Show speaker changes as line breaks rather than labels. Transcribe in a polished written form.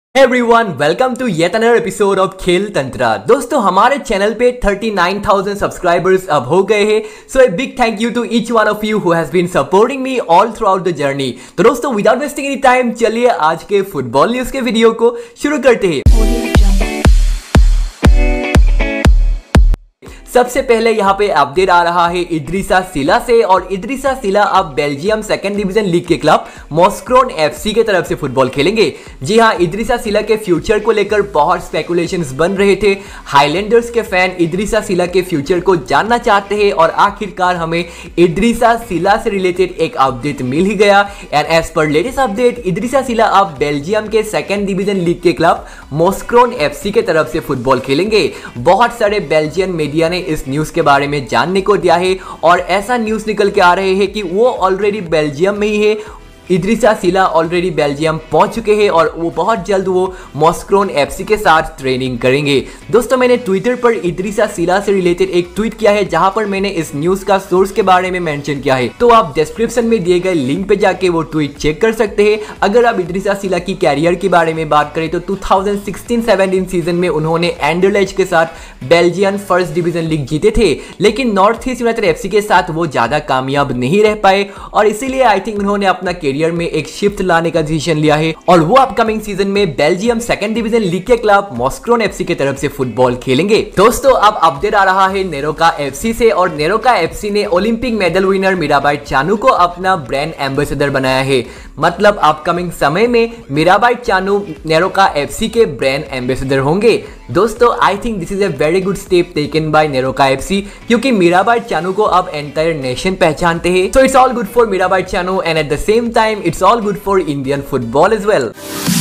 Everyone welcome to yet another episode of Khel Tantra. दोस्तों हमारे channel पे 39,000 सब्सक्राइबर्स अब हो गए हैं। So a big thank you to each one of you who has been supporting me all throughout the journey. तो दोस्तों without wasting any time चलिए आज के फुटबॉल न्यूज के वीडियो को शुरू करते हैं। सबसे पहले यहाँ पे अपडेट आ रहा है इद्रिसा सिला से, और इद्रिसा सिला अब बेल्जियम सेकंड डिवीजन लीग के क्लब मॉस्क्रोन एफसी के तरफ से फुटबॉल खेलेंगे। जी हाँ, इद्रिसा सिला के फ्यूचर को लेकर बहुत स्पेकुलेशंस बन रहे थे। हाईलैंडर्स के फैन इद्रिसा सिला के फ्यूचर को जानना चाहते हैं और आखिरकार हमें इद्रिसा सिला से रिलेटेड एक अपडेट मिल ही गया। And as per latest update Idrissa Sylla अब बेल्जियम के सेकंड डिवीजन लीग के क्लब मॉस्क्रोन एफसी के तरफ से फुटबॉल खेलेंगे। बहुत सारे बेल्जियन मीडिया ने इस न्यूज के बारे में जानने को दिया है और ऐसा न्यूज निकल के आ रहे हैं कि वो ऑलरेडी बेल्जियम में ही है। इद्रिसा सिला ऑलरेडी बेल्जियम पहुंच चुके हैं और वो बहुत जल्द वो मॉस्क्रोन एफसी के साथ ट्रेनिंग करेंगे। दोस्तों मैंने ट्विटर पर इद्रिसा सिला से रिलेटेड एक ट्वीट किया है जहां पर मैंने इस न्यूज का सोर्स के बारे में मेंशन किया है, तो आप डिस्क्रिप्शन में दिए गए लिंक पे जाके वो ट्वीट चेक कर सकते हैं। अगर आप इद्रिसा सिला की कैरियर के बारे में बात करें तो 2016-17 सीजन में उन्होंने एंडरलेच के साथ बेल्जियन फर्स्ट डिवीजन लीग जीते थे, लेकिन नॉर्थ ईस्ट यूनाइटेड एफसी के साथ वो ज्यादा कामयाब नहीं रह पाए और इसीलिए आई थिंक उन्होंने अपना कैरियर में एक शिफ्ट लाने का डिसीजन लिया है और वो अपकमिंग सीजन में बेल्जियम सेकंड डिवीजन लीग के क्लब मॉस्क्रोन एफसी की तरफ से फुटबॉल खेलेंगे। दोस्तों अब अपडेट आ रहा है नेरोका एफसी से, और नेरोका एफसी ने Olympic medal winner Mirabai Chanu को अपना ब्रांड एम्बेसडर बनाया है। मतलब अपकमिंग समय में मीराबाई चानू नेरोका एफसी के ब्रांड एम्बेसडर होंगे। दोस्तों I think this is a very good step taken by NEROCA FC, क्योंकि मीराबाई चानू को अब एंटायर नेशन पहचानते हैं। So it's all good for Mirabai Chanu and at the same time it's all good for Indian football as well.